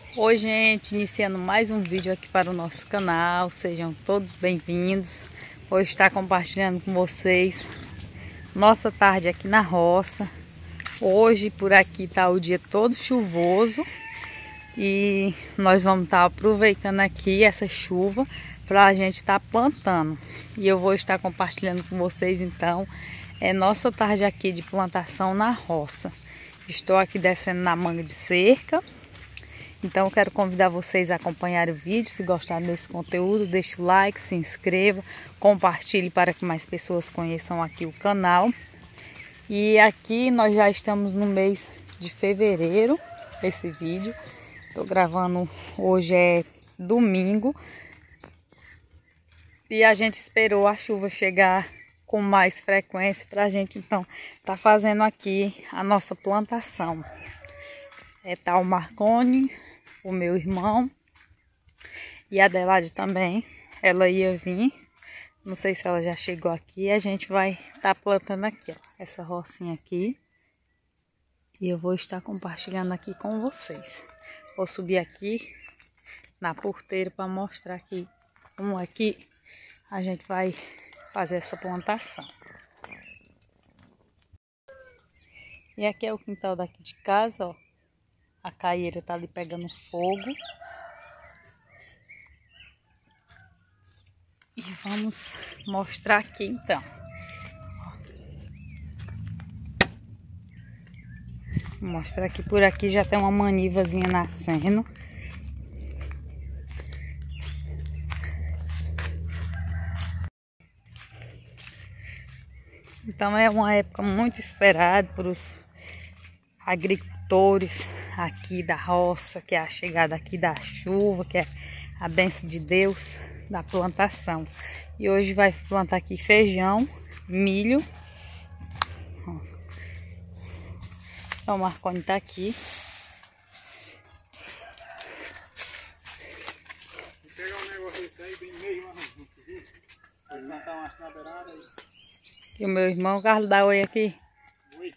Oi gente, iniciando mais um vídeo aqui para o nosso canal, sejam todos bem-vindos. Hoje está compartilhando com vocês nossa tarde aqui na roça. Hoje por aqui está o dia todo chuvoso e nós vamos estar aproveitando aqui essa chuva para a gente estar plantando. E eu vou estar compartilhando com vocês então nossa tarde aqui de plantação na roça. Estou aqui descendo na manga de cerca. Então eu quero convidar vocês a acompanhar o vídeo. Se gostaram desse conteúdo, deixe o like, se inscreva, compartilhe para que mais pessoas conheçam aqui o canal. E aqui nós já estamos no mês de fevereiro, esse vídeo. Estou gravando, hoje é domingo. E a gente esperou a chuva chegar com mais frequência para a gente então tá fazendo aqui a nossa plantação. Tá o Marconi, o meu irmão, e a Adelaide também. Ela ia vir, não sei se ela já chegou aqui. A gente vai estar plantando aqui, ó, essa rocinha aqui. E eu vou estar compartilhando aqui com vocês. Vou subir aqui na porteira para mostrar aqui como é que a gente vai fazer essa plantação. E aqui é o quintal daqui de casa, ó. A caieira tá ali pegando fogo. E vamos mostrar aqui então. Vou mostrar aqui, por aqui já tem uma manivazinha nascendo. Então é uma época muito esperada por os agricultores aqui da roça, que é a chegada aqui da chuva, que é a bênção de Deus da plantação. E hoje vai plantar aqui feijão, milho. Então o Marconi tá aqui. Vou pegar um negócio desse aí bem meio, mas não conseguir. Vou plantar uma na beirada aí. E o meu irmão, o Carlos, dá oi aqui. Oi.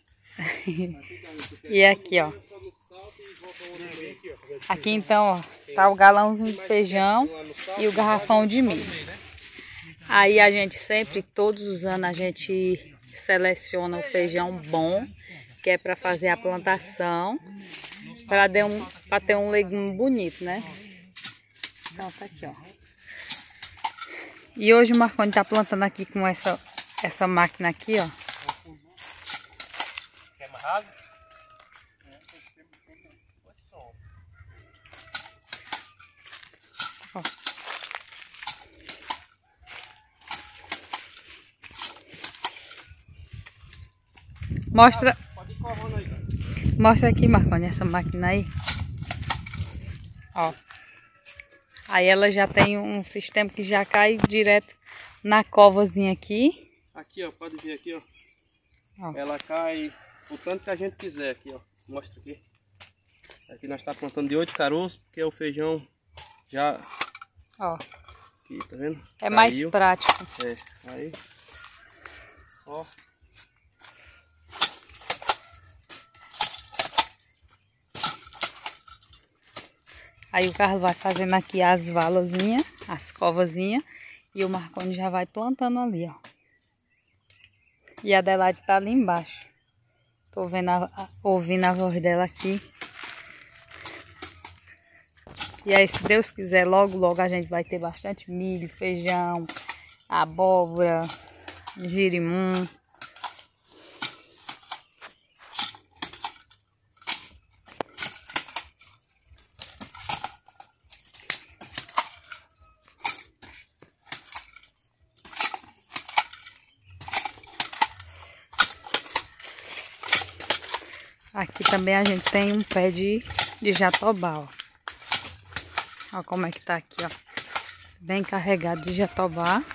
E aqui, ó. Aqui então, ó, tá o galãozinho de feijão e o garrafão de milho. Aí a gente sempre, todos os anos, a gente seleciona o feijão bom, que é para fazer a plantação, para ter um legume bonito, né? Então tá aqui, ó. E hoje o Marconi tá plantando aqui com essa máquina aqui, ó. Quer mais raso? Ó. Mostra. Pode ir correndo aí, cara. Mostra aqui, Marconi, essa máquina aí. Ó. Aí ela já tem um sistema que já cai direto na covazinha aqui. Aqui, ó, pode ver aqui, ó. Ó. Ela cai o tanto que a gente quiser aqui, ó. Mostra aqui. Aqui nós estamos plantando de 8 caroços, porque o feijão já... Ó. Aqui, tá vendo? É mais prático. É, aí... Só... Aí o Carlos vai fazendo aqui as valazinhas, as covazinhas, e o Marconi já vai plantando ali, ó. E a Adelaide tá ali embaixo. Tô ouvindo a voz dela aqui. E aí, se Deus quiser, logo, logo a gente vai ter bastante milho, feijão, abóbora, girimum. Aqui também a gente tem um pé de jatobá, ó. Ó como é que tá aqui, ó. Bem carregado de jatobá.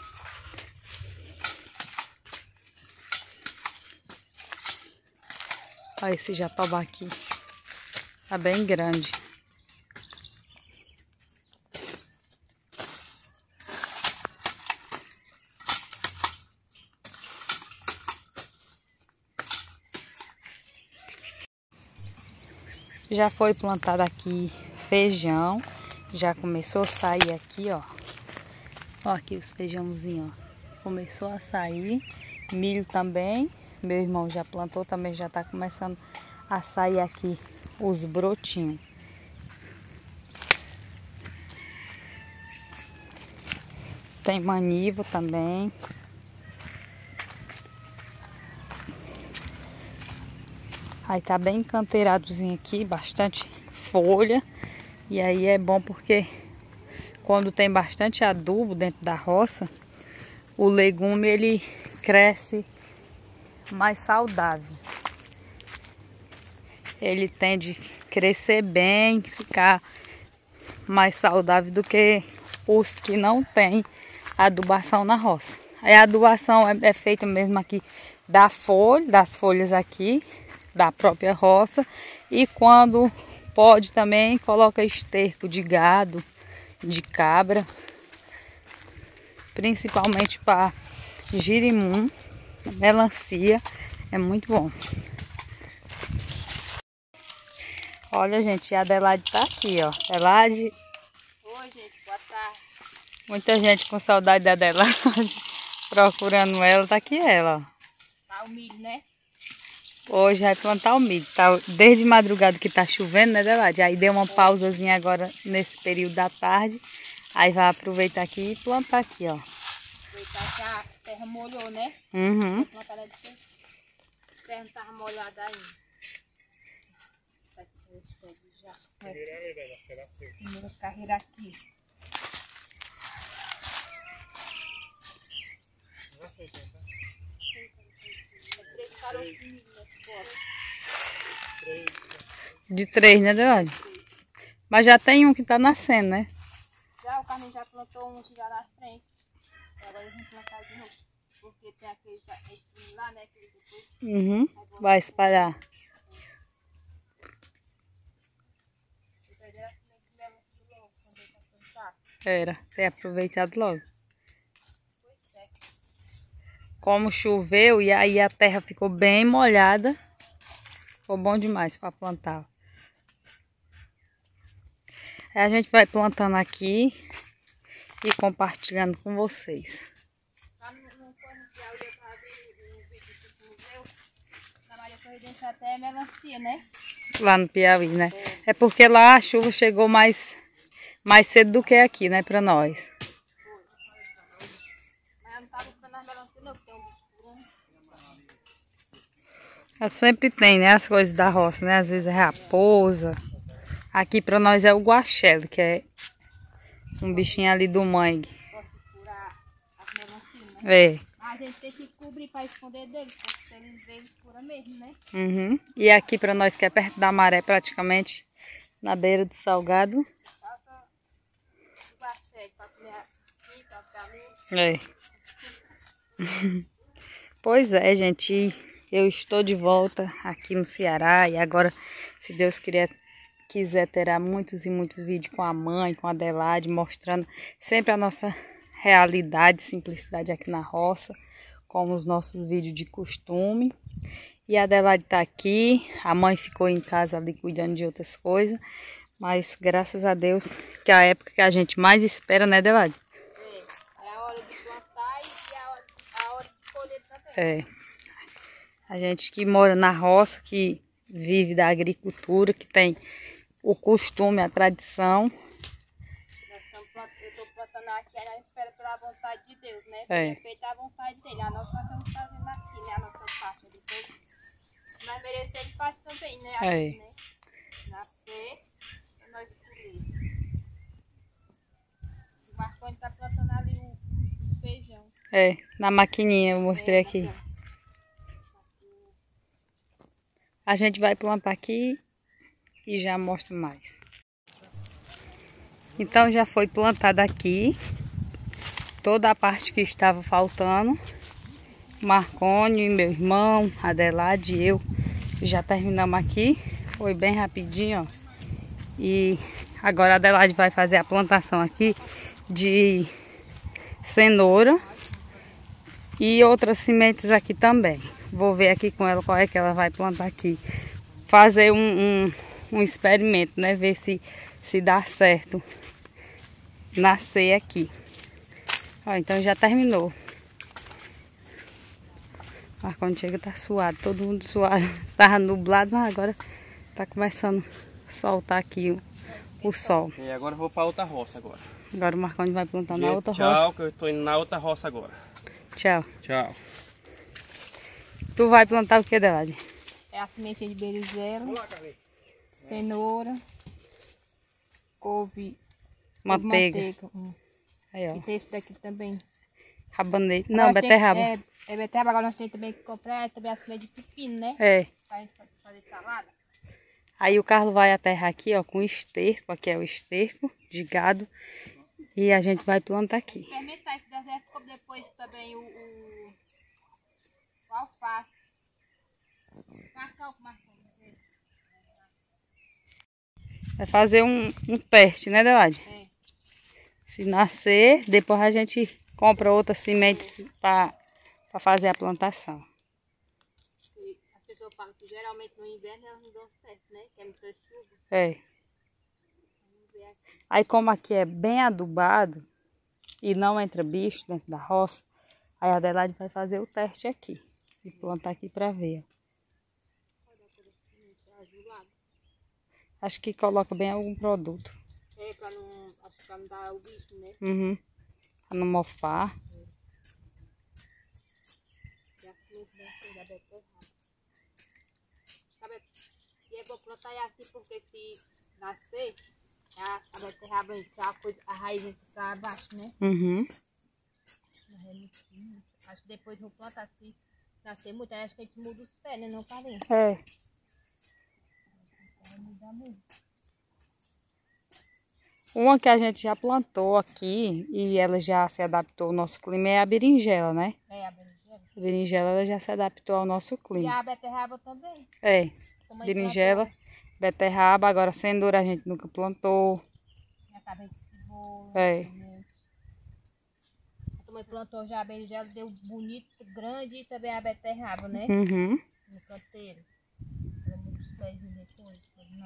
Olha esse jatobá aqui. Tá bem grande. Já foi plantada aqui feijão. Já começou a sair aqui, ó. Ó, aqui os feijãozinhos, ó. Começou a sair. Milho também. Meu irmão já plantou, também já tá começando a sair aqui os brotinhos. Tem manivo também. Aí tá bem encanteiradozinho aqui, bastante folha. E aí é bom porque quando tem bastante adubo dentro da roça, o legume ele cresce mais saudável. Ele tende a crescer bem, ficar mais saudável do que os que não tem adubação na roça. Aí a adubação é feita mesmo aqui das folhas aqui, da própria roça. E quando pode também, coloca esterco de gado, de cabra. Principalmente para girimum, melancia, é muito bom. Olha, gente, a Adelaide tá aqui, ó. Adelaide. Oi, gente, boa tarde. Muita gente com saudade da Adelaide, procurando ela, tá aqui ela, ó. Tá o milho, né? Hoje vai plantar o milho. Tá desde madrugada que tá chovendo, né, Adelaide? Aí deu uma pausazinha agora nesse período da tarde. Aí vai aproveitar aqui e plantar aqui, ó. Aproveitar que a terra molhou, né? Uhum. Vai plantar lá depois. A terra não tava molhada ainda. Primeira carreira aqui. De 3, né, Adelaide? Mas já tem um que tá nascendo, né? Já o Carlinhos já plantou um já na frente. Agora a gente plantar de novo. Porque tem aquele lá, né? Aquele depois. Uhum. Vai espalhar. Era, ter aproveitado logo. Como choveu e aí a terra ficou bem molhada, ficou bom demais para plantar. Aí a gente vai plantando aqui e compartilhando com vocês. Lá no Piauí eu tava vendo um vídeo do museu, na Maria Sorridente até é melancia, né? Lá no Piauí, né? É porque lá a chuva chegou mais cedo do que aqui, né, para nós. Mas eu não tava buscando as melancias não, porque tem um bicho Ela sempre tem, né, as coisas da roça, né? Às vezes é raposa. Aqui para nós é o guaxele, que é um bichinho ali do mangue. gosta de furar as melancias, né? É. A gente tem que cobrir para esconder deles, porque se eles verem, eles furam mesmo, né? Uhum. E aqui para nós que é perto da maré, praticamente na beira do salgado. Falta o guaxé para comer aqui, para ficar ali. É. Pois é, gente, eu estou de volta aqui no Ceará e agora, se Deus quiser, terá muitos e muitos vídeos com a mãe, com a Adelaide, mostrando sempre a nossa realidade, simplicidade aqui na roça, como os nossos vídeos de costume. E a Adelaide tá aqui, a mãe ficou em casa ali cuidando de outras coisas, mas graças a Deus que é a época que a gente mais espera, né, Adelaide? É a hora de plantar e a hora de colher também. É. A gente que mora na roça, que vive da agricultura, que tem o costume, a tradição. Eu estou plantando aqui, a gente espera pela vontade de Deus, né? Se É. é feita a vontade dele. A nós estamos fazendo aqui, né? A nossa parte. Depois nós merecemos parte também, né? Aqui, É. né? Nascer e nós colher. O Marconi está plantando ali o feijão. É, na maquininha eu mostrei aqui. A gente vai plantar aqui e já mostro mais. Então já foi plantada aqui toda a parte que estava faltando. Marconi, meu irmão, Adelaide e eu já terminamos aqui. Foi bem rapidinho, ó. E agora a Adelaide vai fazer a plantação aqui de cenoura e outras sementes aqui também. Vou ver aqui com ela qual é que ela vai plantar aqui. Fazer um experimento, né? Ver se dá certo nascer aqui. Ó, então já terminou. Mas quando chega tá suado, todo mundo suado. Tava nublado, mas agora tá começando a soltar aqui o sol. E agora eu vou pra outra roça agora. Agora o Marcondes vai plantar na outra roça. Tchau, que eu tô indo na outra roça agora. Tchau. Tchau. Tu vai plantar o que, Adelaide? É a semente de berinjela, cenoura, couve, Manteiga. Aí, ó. E tem esse daqui também. Rabanete. Não, beterraba. É beterraba, agora nós temos também que comprar também a semente de pepino, né? É. Pra gente fazer salada. Aí o Carlos vai aterrar aqui, ó, com esterco. Aqui é o esterco de gado. E a gente vai plantar aqui. Fermentar esse deserto, como depois também o alface. Vai fazer um teste, né, Adelaide? É. Se nascer, depois a gente compra outras sementes para fazer a plantação. E as pessoas falam que geralmente no inverno elas não dão certo, né? Que é muita chuva. É. Aí como aqui é bem adubado e não entra bicho dentro da roça, aí a Adelaide vai fazer o teste aqui. E plantar aqui para ver. Acho que coloca bem algum produto. É, pra não dar o bicho, né? Uhum. Pra não mofar. E é bom plantar assim, porque se nascer, a beterraba, a raiz entra pra baixo, né? Uhum. Acho que depois vou plantar assim, nascer muito, aí acho que a gente muda os pés, né? Não tá vendo? É. Uma que a gente já plantou aqui e ela já se adaptou ao nosso clima é a berinjela, né? É, a berinjela. A berinjela ela já se adaptou ao nosso E clima. a beterraba também. É. Berinjela, beterraba, agora cenoura a gente nunca plantou. Já tá bem de cebola. É. Também. A também plantou já a berinjela, deu bonito, grande, e também a beterraba, né? Uhum. No canteiro. Ela muda os pezinhos depois,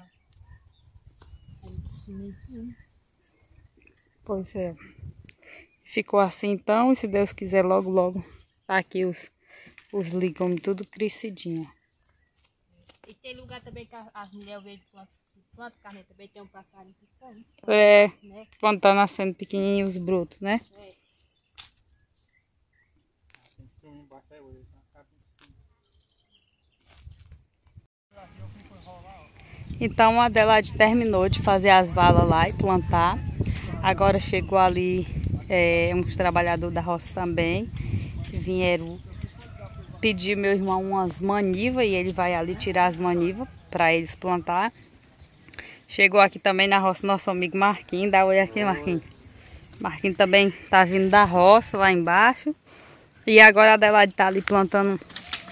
né? Pois é. Ficou assim então, e se Deus quiser, logo, logo, tá aqui os legumes tudo crescidinho. E tem lugar também que as mulheres veem planta carne, também tem um passarinho que come. É, Né? quando tá nascendo pequenininhos brutos, né? É. Então a Adelaide terminou de fazer as valas lá e plantar. Agora chegou ali uns trabalhadores da roça também. Vieram pedir meu irmão umas manivas e ele vai ali tirar as manivas para eles plantar. Chegou aqui também na roça nosso amigo Marquinhos. Dá oi aqui, Marquinhos. Marquinhos também tá vindo da roça lá embaixo. E agora a Adelaide tá ali plantando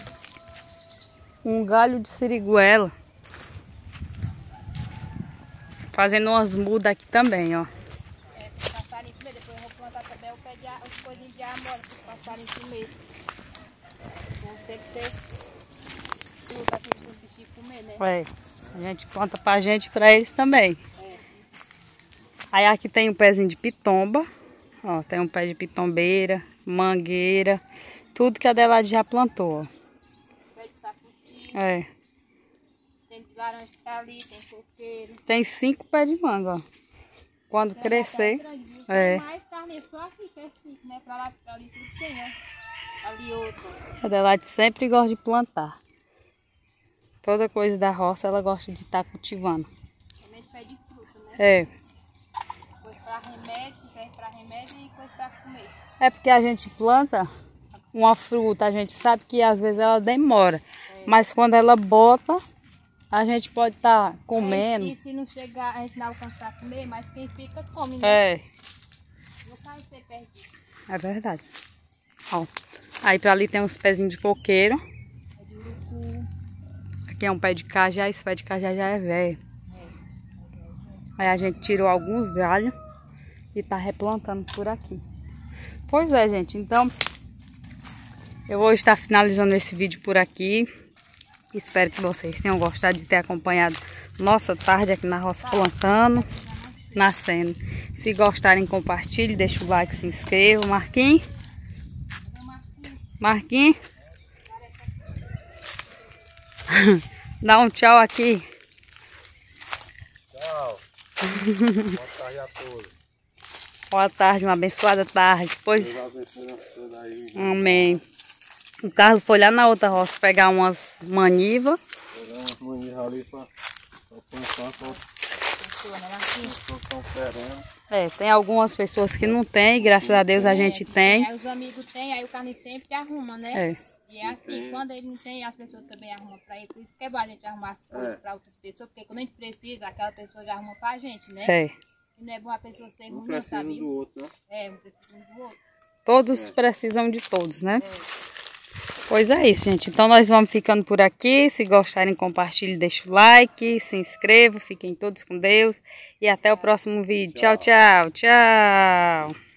um galho de siriguela. Fazendo umas mudas aqui também, ó. É, pro passarinho comer. Depois eu vou plantar também os coisinhos de amora pro passarinho comer. Vão sempre ter fruta assim para os bichinhos comer, né? É, a gente planta pra gente e pra eles também. É. Aí aqui tem um pezinho de pitomba. Ó, tem um pé de pitombeira, mangueira. Tudo que a Adelaide já plantou, ó. Pé de sacuti. É. Tem de laranja que tá ali, tem coqueiro. Tem 5 pés de manga, ó. Quando crescer. É. Mais carne só assim, que é 5, né? Pra lá, pra ali tudo tem, ó. Ali outro. A Adelaide sempre gosta de plantar. Toda coisa da roça ela gosta de estar cultivando. Também de pé de fruta, né? É. Coisa pra remédio, serve pra remédio e coisa pra comer. É porque a gente planta uma fruta, a gente sabe que às vezes ela demora. Mas quando ela bota, a gente pode estar comendo. E se não chegar, a gente não alcançar a comer, mas quem fica come, né? É. Não vai ser perdido. É verdade. Ó. Aí pra ali tem uns pezinhos de coqueiro. É de urucu. Aqui é um pé de cajá, esse pé de cajá já é velho. Aí a gente tirou alguns galhos e tá replantando por aqui. Pois é, gente. Então, eu vou estar finalizando esse vídeo por aqui. Espero que vocês tenham gostado de ter acompanhado nossa tarde aqui na roça plantando, nascendo. Se gostarem, compartilhe, deixa o like, se inscreva. Marquinhos? Marquinhos? Dá um tchau aqui. Tchau. Boa tarde a todos. Boa tarde, uma abençoada tarde. Pois... Amém. O Carlos foi lá na outra roça pegar umas manivas. Pegar umas manivas ali para plantar. Tem algumas pessoas que não tem, graças a Deus a gente tem. Aí os amigos têm, aí o Carlos sempre arruma, né? É. E é assim, quando ele não tem, as pessoas também arrumam pra ele. Por isso que é bom a gente arrumar as coisas pra outras pessoas, porque quando a gente precisa, aquela pessoa já arruma pra gente, né? É. E não é bom a pessoa ser ruim, Um precisa sabe? do outro, né? É, um precisa do outro. Todos precisam de todos, né? Pois é isso, gente. Então nós vamos ficando por aqui. Se gostarem, compartilhe, deixa o like, se inscreva. Fiquem todos com Deus. E até o próximo vídeo. Tchau, tchau, tchau.